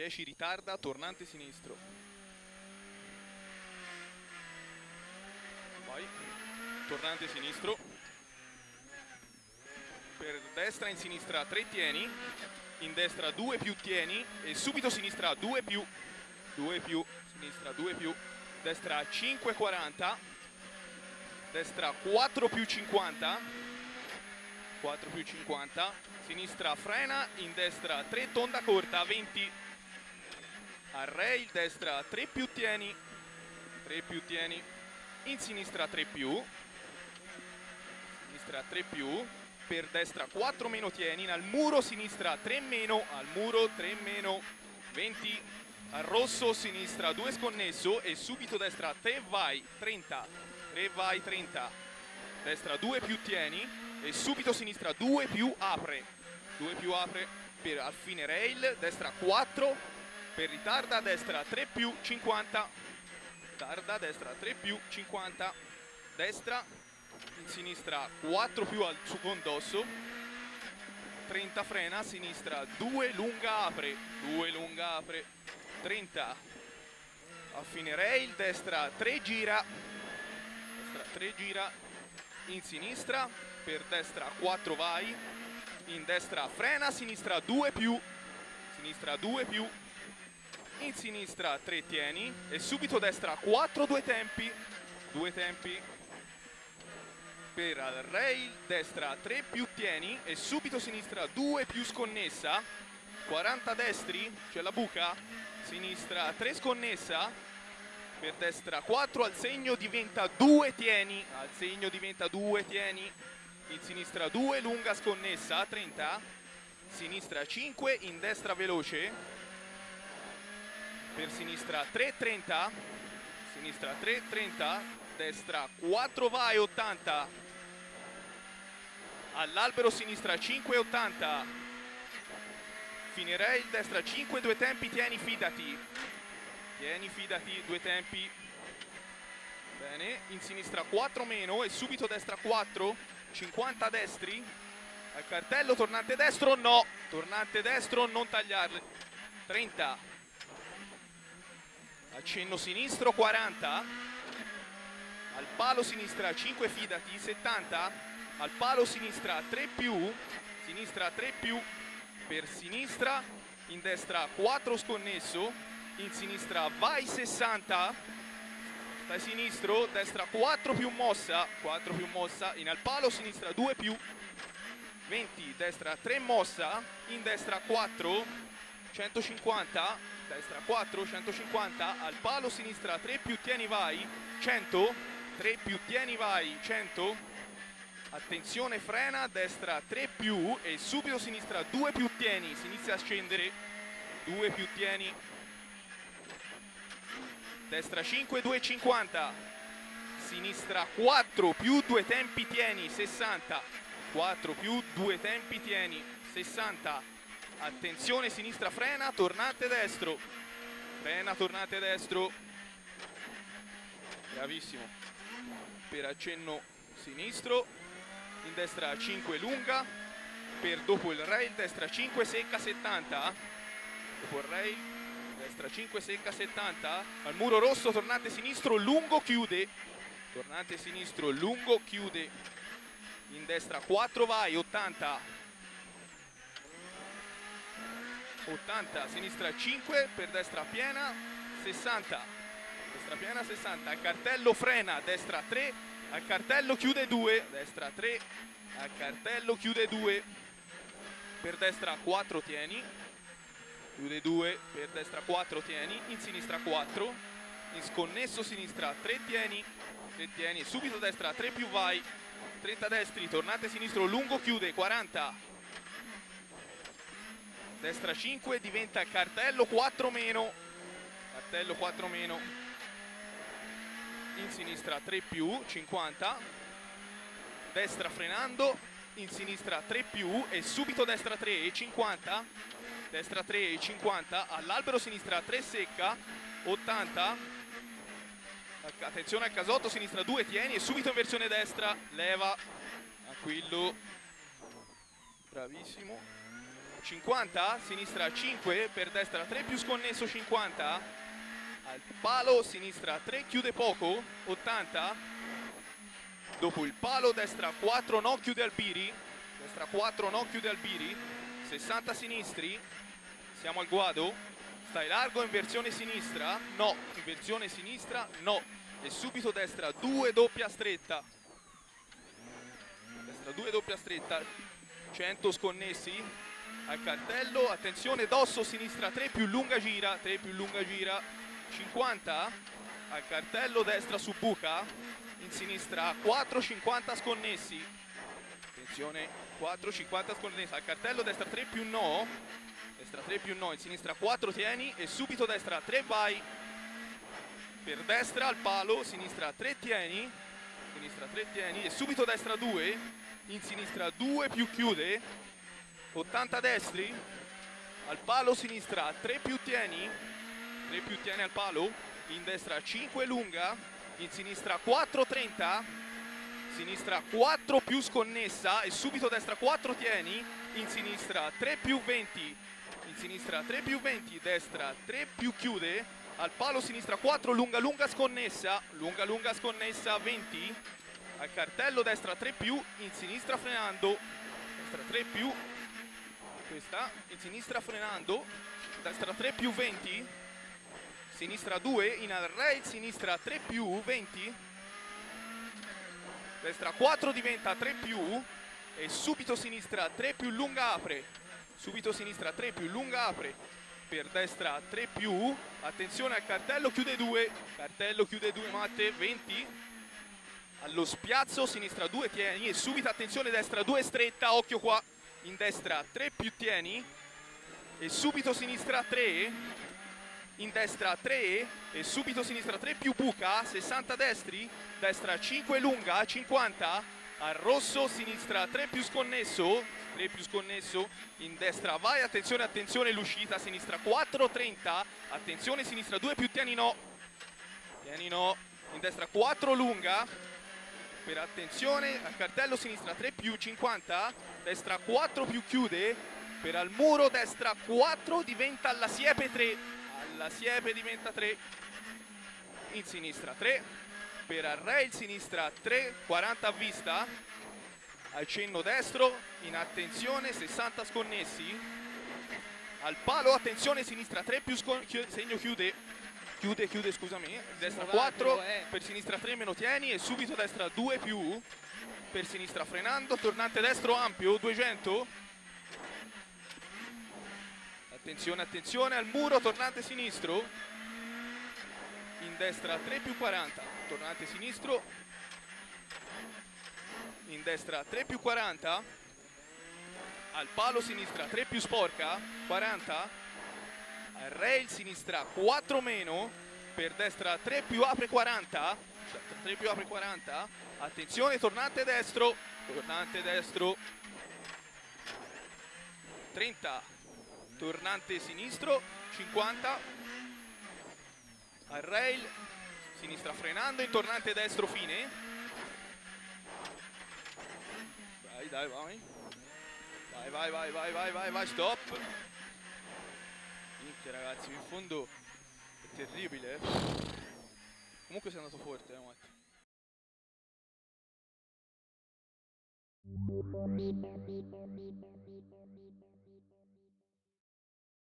10 ritarda, tornante sinistro. Vai, tornante sinistro. Per destra in sinistra 3 tieni, in destra 2 più tieni e subito sinistra 2 più, sinistra 2 più, destra 5,40, destra 4 più 50, 4 più 50, sinistra frena, in destra 3 tonda corta, 20, al rail, destra 3 più tieni, 3 più tieni, in sinistra 3 più, sinistra 3 più, per destra 4 meno tieni, al muro sinistra 3 meno, al muro 3 meno, 20, al rosso sinistra 2 sconnesso e subito destra 3 vai, 30, 3 vai, 30, destra 2 più tieni e subito sinistra 2 più apre, 2 più apre per al fine rail, destra 4, per ritarda, destra 3 più 50, ritarda, destra 3 più 50, destra, in sinistra 4 più al su condosso, 30 frena, sinistra 2 lunga apre, 2 lunga apre, 30, a fine rail, destra 3 gira, destra 3 gira, in sinistra, per destra 4 vai, in destra frena, sinistra 2 più, sinistra 2 più, in sinistra 3 tieni e subito destra 4 2 tempi, per al rail, destra 3 più tieni e subito sinistra 2 più sconnessa, 40 destri, c'è la buca, sinistra 3 sconnessa, per destra 4 al segno diventa 2 tieni, al segno diventa 2 tieni, in sinistra 2 lunga sconnessa, 30, sinistra 5, in destra veloce, per sinistra 3 30, sinistra 3 30, destra 4 vai 80, all'albero sinistra 5 80, fine rail, destra 5 2 tempi, tieni fidati, 2 tempi, bene, in sinistra 4 meno e subito destra 4, 50 destri, al cartello tornante destro no, tornante destro non tagliarle, 30, accenno sinistro 40, al palo sinistra 5 fidati, 70, al palo sinistra 3 più, sinistra 3 più, per sinistra, in destra 4 sconnesso, in sinistra vai 60, stai sinistro, destra 4 più mossa, in al palo sinistra 2 più, 20, destra 3 mossa, in destra 4, 150, destra 4, 150, al palo sinistra 3 più tieni vai, 100, 3 più tieni vai, 100, attenzione frena, destra 3 più e subito sinistra 2 più tieni, si inizia a scendere, 2 più tieni, destra 5, 2,50, sinistra 4 più 2 tempi tieni, 60, 4 più 2 tempi tieni, 60, attenzione sinistra frena, tornante destro, frena, tornante destro, bravissimo, per accenno sinistro, in destra 5 lunga, per dopo il rail, destra 5 secca 70, dopo il rail, destra 5 secca 70, al muro rosso tornante sinistro lungo chiude, tornante sinistro lungo chiude, in destra 4 vai 80, 80, sinistra 5, per destra piena 60, destra piena 60, al cartello frena, destra 3, al cartello chiude 2, destra 3, al cartello chiude 2, per destra 4 tieni, chiude 2, per destra 4 tieni, in sinistra 4, in sconnesso sinistra 3 tieni, subito destra 3 più vai, 30 destri, tornante sinistro lungo chiude 40, destra 5 diventa cartello 4 meno, cartello 4 meno, in sinistra 3 più 50, destra frenando, in sinistra 3 più e subito destra 3 e 50, destra 3 e 50, all'albero sinistra 3 secca 80, attenzione al casotto, sinistra 2 tieni e subito in versione destra leva, Aquillo, bravissimo, 50, sinistra 5, per destra 3 più sconnesso 50, al palo sinistra 3 chiude poco 80, dopo il palo destra 4 no chiude Albiri, destra 4 no chiude Albiri, 60 sinistri, siamo al guado, stai largo in versione sinistra, no, in versione sinistra no, e subito destra 2 doppia stretta, destra 2 doppia stretta, 100 sconnessi al cartello, attenzione dosso sinistra 3 più lunga gira, 3 più lunga gira, 50 al cartello destra su buca, in sinistra 4 50 sconnessi, attenzione 4 50 sconnessi al cartello destra 3 più no, destra 3 più no, in sinistra 4 tieni e subito destra 3 vai, per destra al palo, sinistra 3 tieni e subito destra 2, in sinistra 2 più chiude, 80 destri, al palo sinistra 3 più tieni al palo, in destra 5 lunga, in sinistra 4 30, sinistra 4 più sconnessa e subito destra 4 tieni, in sinistra 3 più 20, in sinistra 3 più 20, destra 3 più chiude, al palo sinistra 4 lunga lunga sconnessa 20, al cartello destra 3 più, in sinistra frenando, destra 3 più, questa, in sinistra frenando, destra 3 più 20, sinistra 2, in al rail sinistra 3 più 20, destra 4 diventa 3 più e subito sinistra 3 più lunga apre, subito sinistra 3 più lunga apre, per destra 3 più, attenzione al cartello chiude 2, Matte, 20, allo spiazzo sinistra 2 tieni e subito attenzione destra 2 stretta, occhio qua, in destra 3 più tieni e subito sinistra 3, in destra 3 e subito sinistra 3 più buca, 60 destri, destra 5 lunga, 50, al rosso sinistra 3 più sconnesso, in destra vai, attenzione l'uscita, sinistra 4 30, attenzione sinistra 2 più tieni no, in destra 4 lunga, per attenzione al cartello sinistra 3 più 50, destra 4 più chiude, per al muro destra 4 diventa alla siepe 3, diventa 3, in sinistra 3, per al rail sinistra 3, 40 a vista, al cenno destro, in attenzione 60 sconnessi, al palo attenzione sinistra 3 più segno chiude, scusami, destra 4, per sinistra 3 meno tieni e subito destra 2 più, per sinistra frenando, tornante destro ampio, 200, attenzione al muro, tornante sinistro, in destra 3 più 40, tornante sinistro, in destra 3 più 40, al palo sinistra 3 più sporca, 40, al rail sinistra 4 meno, per destra 3 più apre 40, attenzione tornante destro, 30, tornante sinistro, 50, al rail, sinistra frenando, in tornante destro fine, vai, stop, minchia ragazzi, in fondo è terribile, comunque sei andato forte, Matti.